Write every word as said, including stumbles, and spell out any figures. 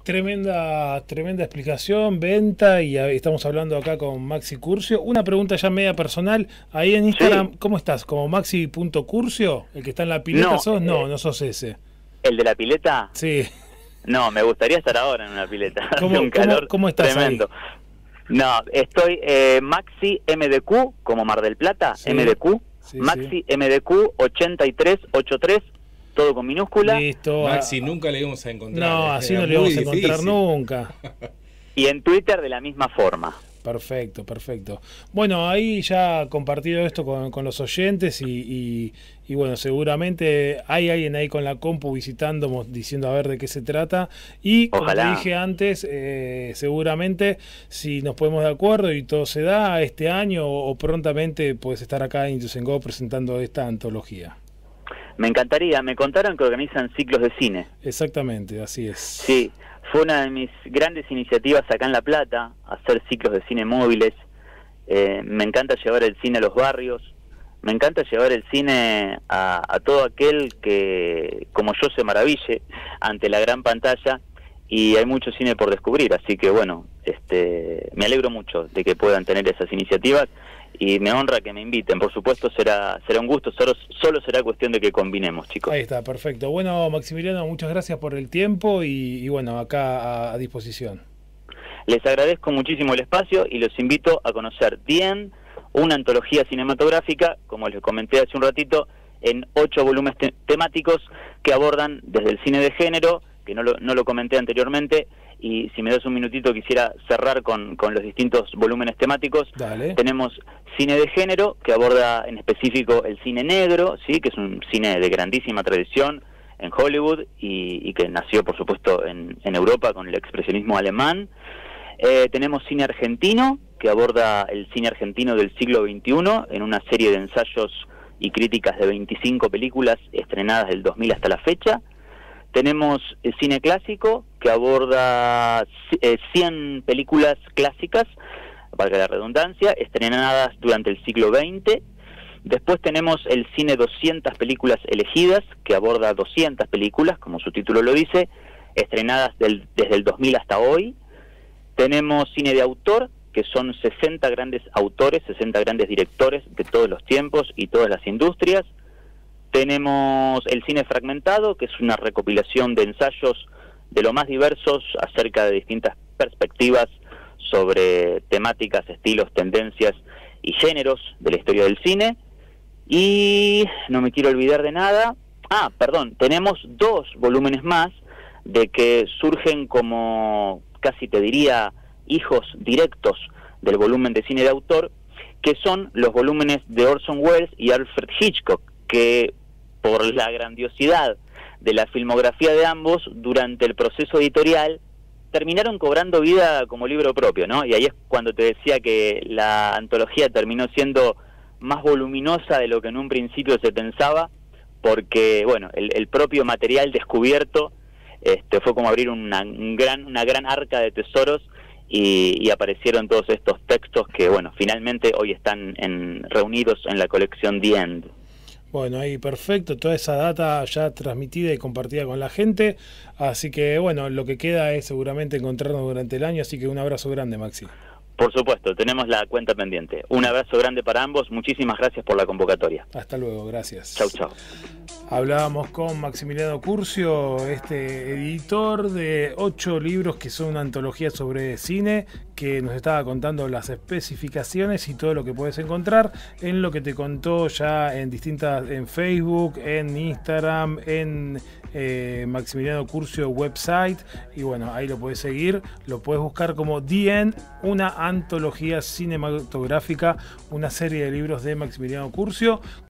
Tremenda, tremenda explicación, venta, y estamos hablando acá con Maxi Curcio. Una pregunta ya media personal, ahí en Instagram, sí. ¿Cómo estás? ¿Como maxi punto curcio? ¿El que está en la pileta no, sos? No, eh, no sos ese. ¿El de la pileta? Sí. No, me gustaría estar ahora en una pileta. ¿Cómo, un calor ¿cómo, ¿cómo estás tremendo. ahí? No, estoy eh, Maxi M D Q, como Mar del Plata, sí, M D Q, sí, Maxi sí. M D Q ochenta y tres ochenta y tres, todo con minúscula. Listo. Maxi, nunca le íbamos a encontrar. No, así no le íbamos a encontrar nunca. Y en Twitter de la misma forma. Perfecto, perfecto. Bueno, ahí ya compartido esto con, con los oyentes y, y, y bueno, seguramente hay alguien ahí con la compu visitando, diciendo a ver de qué se trata. Y como te dije antes, eh, seguramente si nos ponemos de acuerdo y todo se da este año o, o prontamente puedes estar acá en Ituzaingó presentando esta antología. Me encantaría, me contaron que organizan ciclos de cine. Exactamente, así es. Sí, fue una de mis grandes iniciativas acá en La Plata, hacer ciclos de cine móviles. Eh, me encanta llevar el cine a los barrios, me encanta llevar el cine a, a todo aquel que, como yo, se maraville ante la gran pantalla, y hay mucho cine por descubrir, así que bueno, este, me alegro mucho de que puedan tener esas iniciativas. Y me honra que me inviten, por supuesto será será un gusto, solo, solo será cuestión de que combinemos, chicos. Ahí está, perfecto. Bueno, Maximiliano, muchas gracias por el tiempo y, y bueno, acá a, a disposición. Les agradezco muchísimo el espacio y los invito a conocer The End, una antología cinematográfica, como les comenté hace un ratito, en ocho volúmenes te temáticos que abordan desde el cine de género, que no lo, no lo comenté anteriormente, y si me das un minutito quisiera cerrar con, con los distintos volúmenes temáticos. Dale. Tenemos cine de género, que aborda en específico el cine negro, sí, que es un cine de grandísima tradición en Hollywood y, y que nació, por supuesto, en, en Europa con el expresionismo alemán. Eh, tenemos cine argentino, que aborda el cine argentino del siglo veintiuno en una serie de ensayos y críticas de veinticinco películas estrenadas del dos mil hasta la fecha. Tenemos el cine clásico, que aborda eh, cien películas clásicas, valga la redundancia, estrenadas durante el siglo veinte. Después tenemos el cine doscientas películas elegidas, que aborda doscientas películas, como su título lo dice, estrenadas del, desde el dos mil hasta hoy. Tenemos cine de autor, que son sesenta grandes autores, sesenta grandes directores de todos los tiempos y todas las industrias. Tenemos el cine fragmentado, que es una recopilación de ensayos de lo más diversos acerca de distintas perspectivas sobre temáticas, estilos, tendencias y géneros de la historia del cine. Y no me quiero olvidar de nada. Ah, perdón, tenemos dos volúmenes más de que surgen como, casi te diría, hijos directos del volumen de cine de autor, que son los volúmenes de Orson Welles y Alfred Hitchcock, que por la grandiosidad de la filmografía de ambos, durante el proceso editorial, terminaron cobrando vida como libro propio, ¿no? Y ahí es cuando te decía que la antología terminó siendo más voluminosa de lo que en un principio se pensaba, porque, bueno, el, el propio material descubierto este, fue como abrir una, un gran, una gran arca de tesoros y, y aparecieron todos estos textos que, bueno, finalmente hoy están en, reunidos en la colección The End. Bueno, ahí perfecto, toda esa data ya transmitida y compartida con la gente, así que bueno, lo que queda es seguramente encontrarnos durante el año, así que un abrazo grande, Maxi. Por supuesto, tenemos la cuenta pendiente. Un abrazo grande para ambos, muchísimas gracias por la convocatoria. Hasta luego, gracias. Chau, chau. Hablábamos con Maximiliano Curcio, este editor de ocho libros que son una antología sobre cine, que nos estaba contando las especificaciones y todo lo que puedes encontrar en lo que te contó ya en distintas, en Facebook, en Instagram, en eh, Maximiliano Curcio website, y bueno, ahí lo puedes seguir, lo puedes buscar como The End, una antología cinematográfica, una serie de libros de Maximiliano Curcio